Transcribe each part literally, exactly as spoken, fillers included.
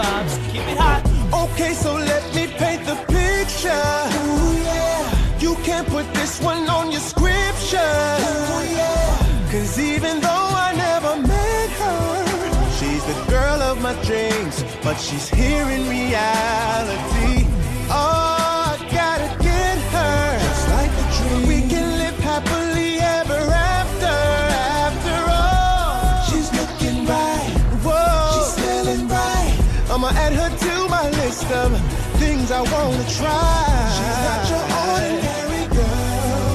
vibes, keep it hot. Okay, so let me paint the picture. Ooh, yeah. You can't put this one on your scripture. Ooh, yeah. Cause even though I never met her, she's the girl of my dreams, but she's here in reality. Oh, I gotta get her. Just like a dream. We can live happily ever after. After all, she's looking right. Whoa, she's smelling right. I'ma add her to my list of things I wanna try. She's not your ordinary girl.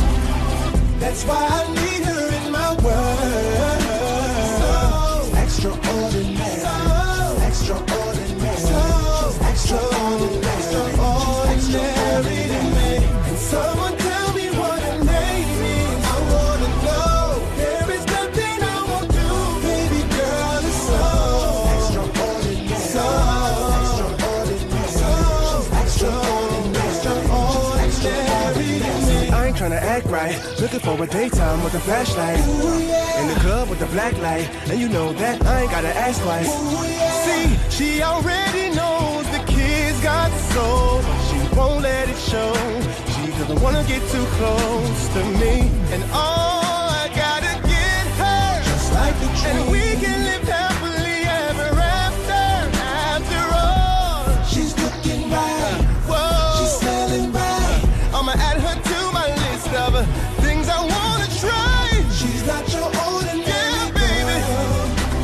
That's why I need her in my world. So extraordinary, so extraordinary, so extraordinary, extraordinary to me. Can someone tell me what her name is? I wanna know. There is nothing I won't do, baby girl. It's so extraordinary, so extraordinary, so extraordinary, extraordinary to me. I ain't tryna act right, looking for a daytime with a flashlight. Ooh, yeah. In the club with the black light, and you know that I ain't gotta ask twice. Ooh, yeah. See, she already knows the kids got soul, but she won't let it show. She doesn't wanna get too close to me, and all I gotta get her, just like the dream. And we can live happily ever after. After all, she's looking right. Whoa, she's smelling right. I'ma add her to my list of things I wanna try. She's not your ordinary, yeah, baby. Girl.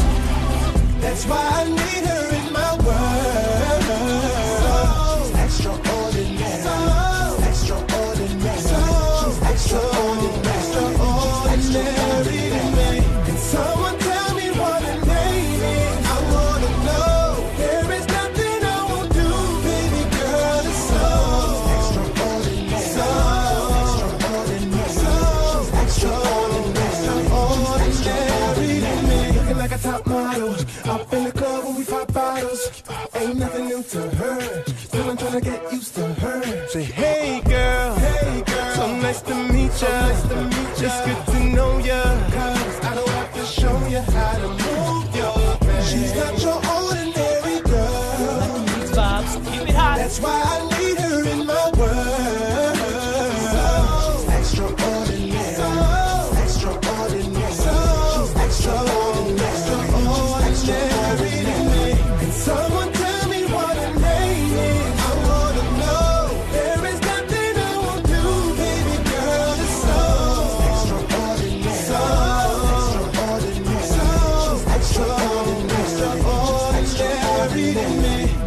That's why I need her in my world. So extraordinary, so extraordinary, so extraordinary, extraordinary to me. Can someone tell me what her name is? I wanna know. There is nothing I won't do, baby girl. It's so extraordinary, so extraordinary, so extraordinary, extraordinary to me. Looking like a top model, up in the club when we pop bottles. Ain't nothing new to her, still I'm tryna get used to her. Say hey girl, hey girl, so nice to meet ya, so nice to meet ya. It's good to know ya, cause I don't have to show you how to move your man. She's not your ordinary girl. These vibes, keep it hot. That's why I need her in my world. So extraordinary, so extraordinary, so extraordinary, extraordinary to me. Can someone tell me what her name is? I wanna know. There is nothing I won't do, baby girl. It's so extraordinary, so extraordinary, so extraordinary, extraordinary to me.